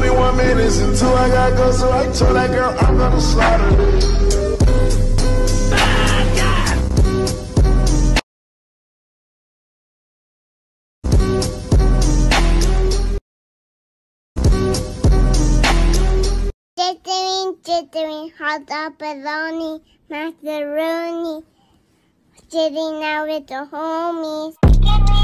21 minutes until I gotta go, so I told that girl I'm gonna slaughter it. Jittering, hot dog, bologna, macaroni, sitting out with the homies.